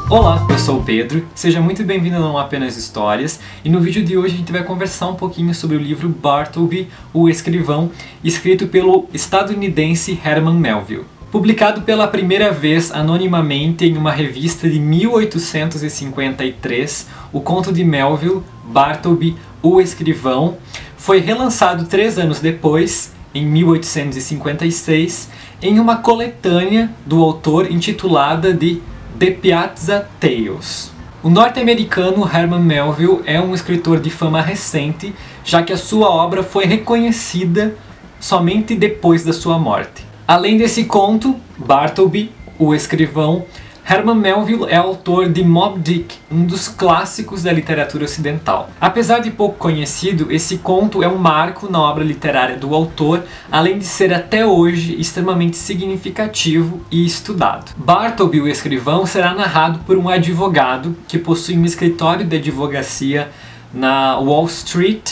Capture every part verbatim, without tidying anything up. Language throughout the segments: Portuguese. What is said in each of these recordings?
Olá, eu sou o Pedro, seja muito bem-vindo a Não Apenas Histórias, e no vídeo de hoje a gente vai conversar um pouquinho sobre o livro Bartleby, o Escrivão, escrito pelo estadunidense Herman Melville. Publicado pela primeira vez anonimamente em uma revista de mil oitocentos e cinquenta e três, o conto de Melville, Bartleby, o Escrivão, foi relançado três anos depois, em mil oitocentos e cinquenta e seis, em uma coletânea do autor intitulada de The Piazza Tales. O norte-americano Herman Melville é um escritor de fama recente, já que a sua obra foi reconhecida somente depois da sua morte. Além desse conto, Bartleby, o Escrivão, Herman Melville é autor de Moby Dick, um dos clássicos da literatura ocidental. Apesar de pouco conhecido, esse conto é um marco na obra literária do autor, além de ser até hoje extremamente significativo e estudado. Bartleby, o Escrivão, será narrado por um advogado que possui um escritório de advocacia na Wall Street,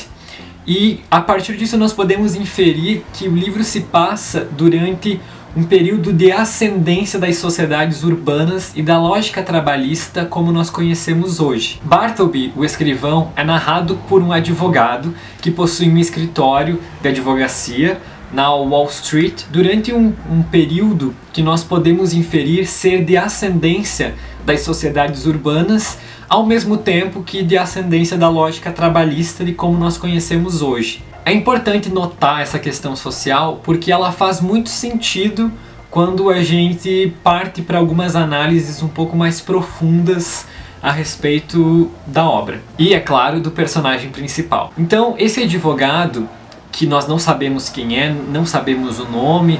e a partir disso nós podemos inferir que o livro se passa durante um período de ascendência das sociedades urbanas e da lógica trabalhista como nós conhecemos hoje. Bartleby, o Escrivão, é narrado por um advogado que possui um escritório de advocacia na Wall Street durante um, um período que nós podemos inferir ser de ascendência das sociedades urbanas, ao mesmo tempo que de ascendência da lógica trabalhista de como nós conhecemos hoje. É importante notar essa questão social porque ela faz muito sentido quando a gente parte para algumas análises um pouco mais profundas a respeito da obra. E, é claro, do personagem principal. Então, esse advogado, que nós não sabemos quem é, não sabemos o nome,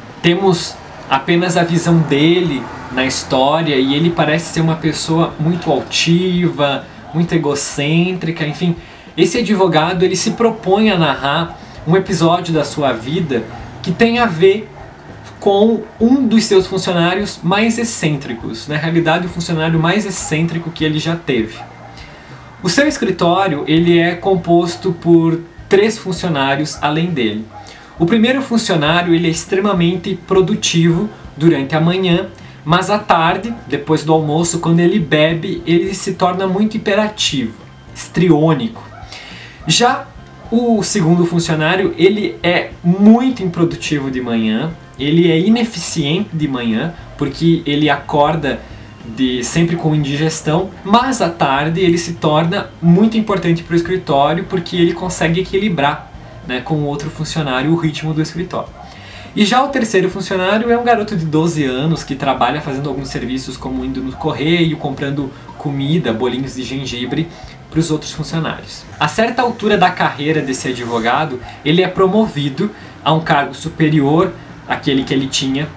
temos apenas a visão dele na história e ele parece ser uma pessoa muito altiva, muito egocêntrica, enfim. Esse advogado ele se propõe a narrar um episódio da sua vida que tem a ver com um dos seus funcionários mais excêntricos, na realidade o funcionário mais excêntrico que ele já teve. O seu escritório ele é composto por três funcionários além dele. O primeiro funcionário ele é extremamente produtivo durante a manhã, mas à tarde, depois do almoço, quando ele bebe, ele se torna muito hiperativo, histriônico. Já o segundo funcionário, ele é muito improdutivo de manhã, ele é ineficiente de manhã, porque ele acorda de, sempre com indigestão, mas à tarde ele se torna muito importante para o escritório, porque ele consegue equilibrar, né, com o outro funcionário o ritmo do escritório. E já o terceiro funcionário é um garoto de doze anos que trabalha fazendo alguns serviços como indo no correio, comprando comida, bolinhos de gengibre para os outros funcionários. A certa altura da carreira desse advogado, ele é promovido a um cargo superior àquele que ele tinha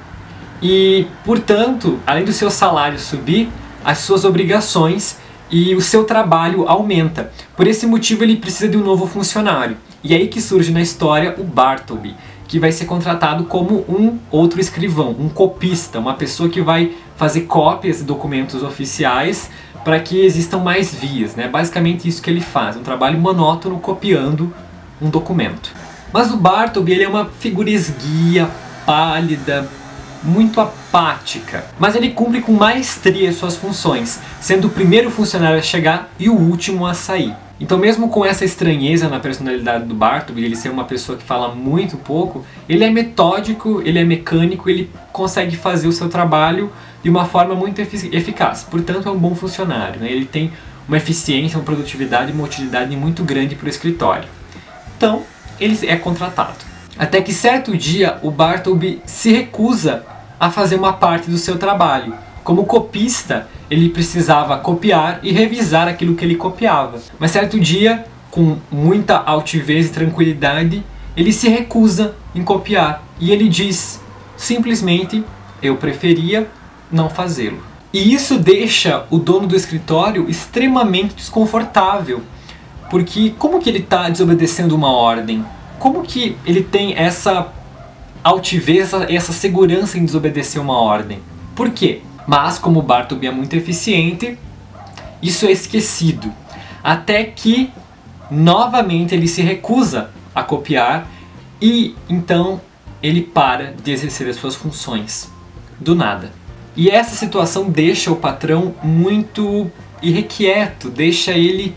e, portanto, além do seu salário subir, as suas obrigações e o seu trabalho aumenta. Por esse motivo ele precisa de um novo funcionário. E é aí que surge na história o Bartleby, que vai ser contratado como um outro escrivão, um copista, uma pessoa que vai fazer cópias de documentos oficiais para que existam mais vias, né? Basicamente isso que ele faz, um trabalho monótono copiando um documento. Mas o Bartleby ele é uma figura esguia, pálida, muito apática, mas ele cumpre com maestria suas funções, sendo o primeiro funcionário a chegar e o último a sair. Então, mesmo com essa estranheza na personalidade do Bartleby, ele ser uma pessoa que fala muito pouco, ele é metódico, ele é mecânico, ele consegue fazer o seu trabalho de uma forma muito eficaz. Portanto, é um bom funcionário, né? Ele tem uma eficiência, uma produtividade e uma utilidade muito grande para o escritório. Então, ele é contratado. Até que certo dia, o Bartleby se recusa a fazer uma parte do seu trabalho. Como copista, ele precisava copiar e revisar aquilo que ele copiava. Mas certo dia, com muita altivez e tranquilidade, ele se recusa em copiar. E ele diz, simplesmente, eu preferia não fazê-lo. E isso deixa o dono do escritório extremamente desconfortável. Porque como que ele está desobedecendo uma ordem? Como que ele tem essa altivez, essa segurança em desobedecer uma ordem? Por quê? Mas, como o Bartleby é muito eficiente, isso é esquecido. Até que, novamente, ele se recusa a copiar e, então, ele para de exercer as suas funções. Do nada. E essa situação deixa o patrão muito irrequieto, deixa ele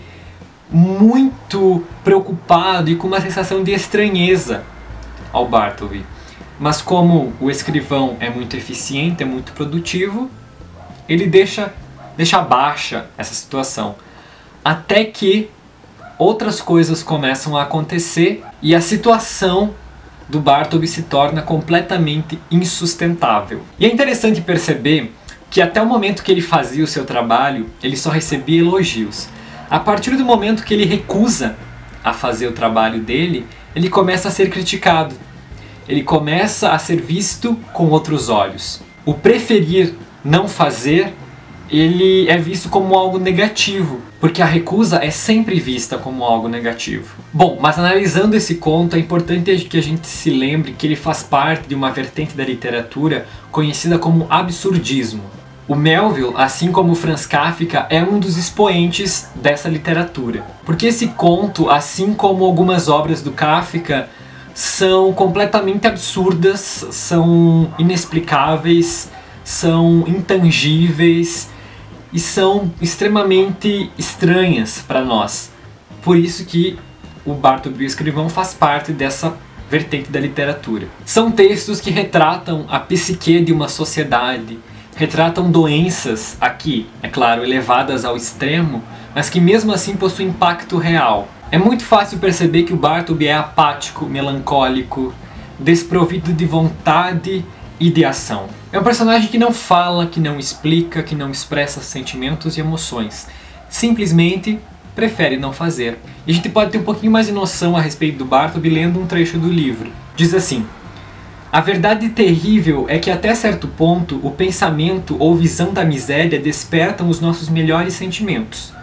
muito preocupado e com uma sensação de estranheza ao Bartleby. Mas como o escrivão é muito eficiente, é muito produtivo, ele deixa, deixa baixa essa situação. Até que outras coisas começam a acontecer e a situação do Bartleby se torna completamente insustentável. E é interessante perceber que até o momento que ele fazia o seu trabalho, ele só recebia elogios. A partir do momento que ele recusa a fazer o trabalho dele, ele começa a ser criticado. Ele começa a ser visto com outros olhos. O preferir não fazer, ele é visto como algo negativo, porque a recusa é sempre vista como algo negativo. Bom, mas analisando esse conto, é importante que a gente se lembre que ele faz parte de uma vertente da literatura conhecida como absurdismo. O Melville, assim como Franz Kafka, é um dos expoentes dessa literatura. Porque esse conto, assim como algumas obras do Kafka, são completamente absurdas, são inexplicáveis, são intangíveis e são extremamente estranhas para nós. Por isso que o Bartleby, o escrivão, faz parte dessa vertente da literatura. São textos que retratam a psique de uma sociedade, retratam doenças, aqui, é claro, elevadas ao extremo, mas que mesmo assim possuem impacto real. É muito fácil perceber que o Bartleby é apático, melancólico, desprovido de vontade e de ação. É um personagem que não fala, que não explica, que não expressa sentimentos e emoções. Simplesmente prefere não fazer. E a gente pode ter um pouquinho mais de noção a respeito do Bartleby lendo um trecho do livro. Diz assim: a verdade terrível é que até certo ponto o pensamento ou visão da miséria despertam os nossos melhores sentimentos,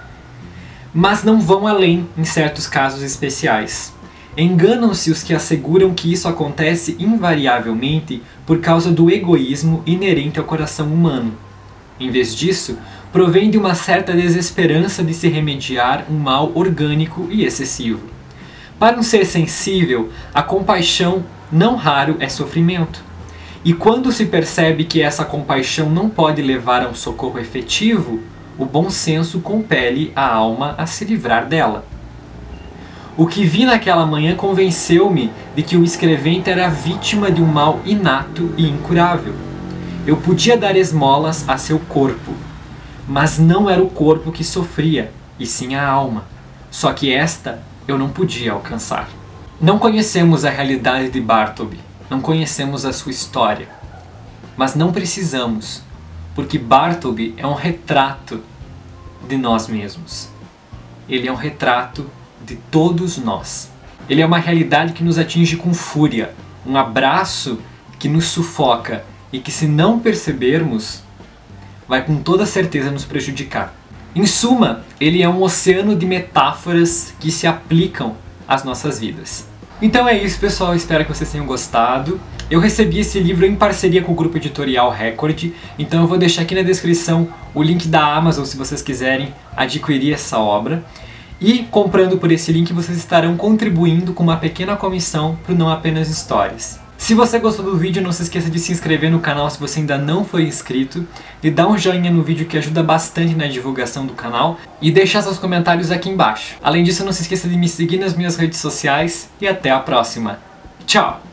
mas não vão além em certos casos especiais. Enganam-se os que asseguram que isso acontece invariavelmente por causa do egoísmo inerente ao coração humano. Em vez disso, provém de uma certa desesperança de se remediar um mal orgânico e excessivo. Para um ser sensível, a compaixão não raro é sofrimento. E quando se percebe que essa compaixão não pode levar a um socorro efetivo, o bom senso compele a alma a se livrar dela. O que vi naquela manhã convenceu-me de que o escrevente era vítima de um mal inato e incurável. Eu podia dar esmolas a seu corpo, mas não era o corpo que sofria, e sim a alma. Só que esta eu não podia alcançar. Não conhecemos a realidade de Bartleby, não conhecemos a sua história, mas não precisamos, porque Bartleby é um retrato de nós mesmos. Ele é um retrato de todos nós. Ele é uma realidade que nos atinge com fúria, um abraço que nos sufoca e que, se não percebermos, vai com toda certeza nos prejudicar. Em suma, ele é um oceano de metáforas que se aplicam às nossas vidas. Então é isso, pessoal, espero que vocês tenham gostado. Eu recebi esse livro em parceria com o grupo editorial Record, então eu vou deixar aqui na descrição o link da Amazon se vocês quiserem adquirir essa obra. E comprando por esse link vocês estarão contribuindo com uma pequena comissão para o Não Apenas Histórias. Se você gostou do vídeo, não se esqueça de se inscrever no canal se você ainda não for inscrito, de dar um joinha no vídeo que ajuda bastante na divulgação do canal e deixar seus comentários aqui embaixo. Além disso, não se esqueça de me seguir nas minhas redes sociais e até a próxima. Tchau!